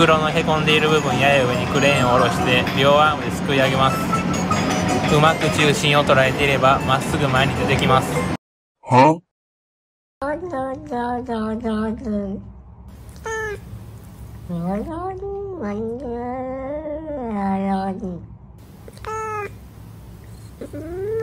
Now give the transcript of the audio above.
袋のへこんでいる部分やや上にクレーンを下ろして両アームですくい上げます。うまく中心を捉えていればまっすぐ前に出てきます。 はうん。